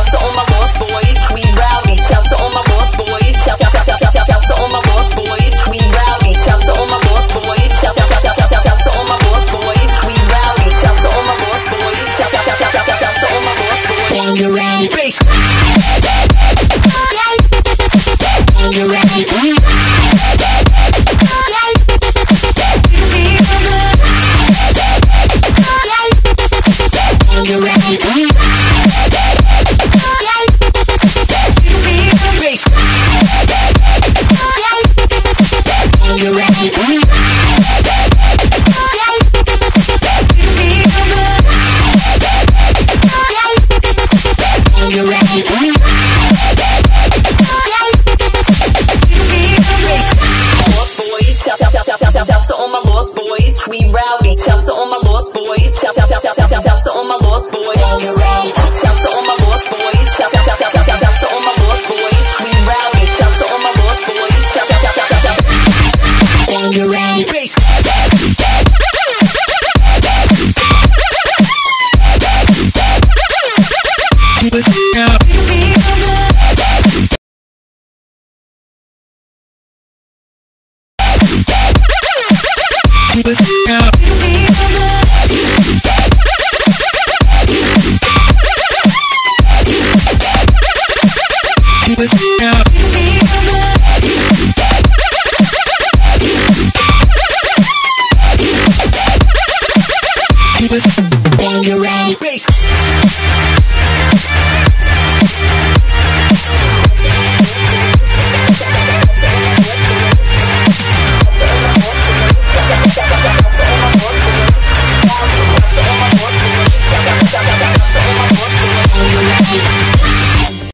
Shouts to all my lost boys, we rowdy. Shouts to all my lost boys. Shouts to all my lost boys, we rowdy. Shouts to all my lost boys. Shouts to all my lost boys, we rowdy. Shouts to all my lost boys. Shouts to all my lost boys. Bangarang bass. Bangarang. Shouts to all my lost boys, we rowdy. Shouts to all my lost boys. Shouts to all my lost boys. Shouts to all my lost boys. Shouts to all my lost boys, we rowdy. Shouts to all my lost boys. Bangarang bass. Keep it up.